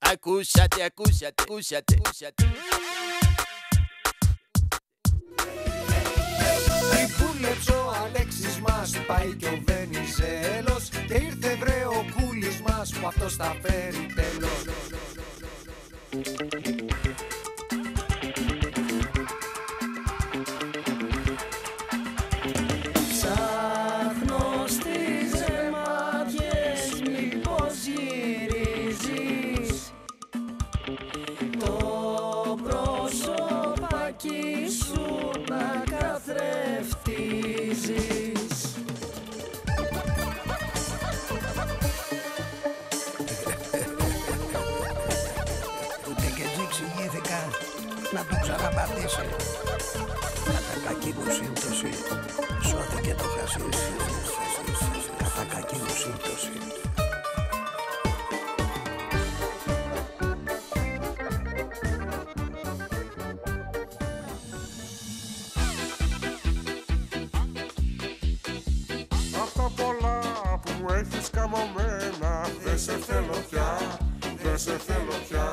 Ακούσατε, ακούσατε, ακούσατε. Πούλεψε ο Αλέξης μας, πάει και ο Βενιζέλος, και ήρθε βρε ο Κούλης μας που αυτός θα φέρει τέλος. Ψάχνω στις ζεμάδιες μήπως γυρίζεις, το προσωπάκι σου να καθρεφτίζεις. Ούτε και έτσι εξηγήθηκα να το ξαναπατήσει. Κατά κακή μου σύμπτωση σώθηκε το χασίς. Κατά κακή μου σύμπτωση. Αυτά πολλά που μου έχεις καμωμένα, δεν σε θέλω πια, δεν σε θέλω πια.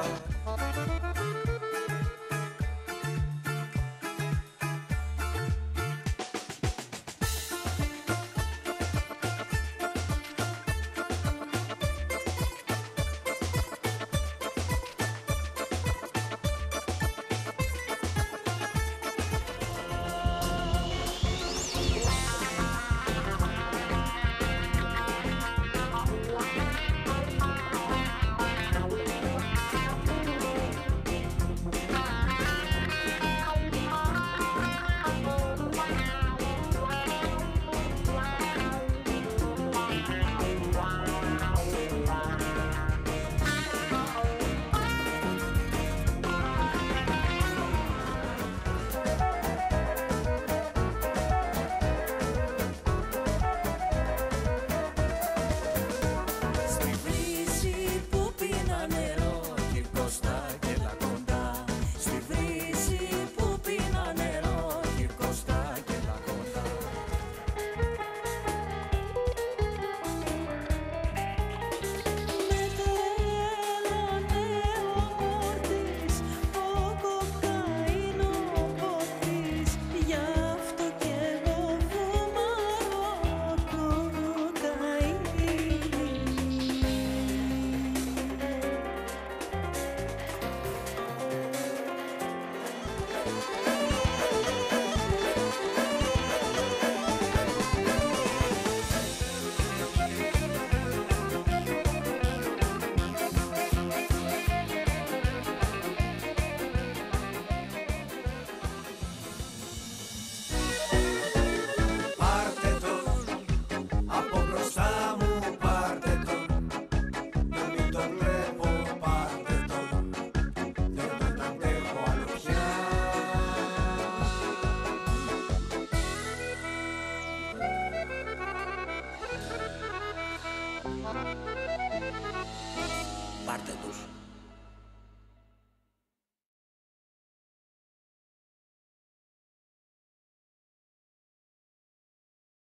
Πάρτε τους.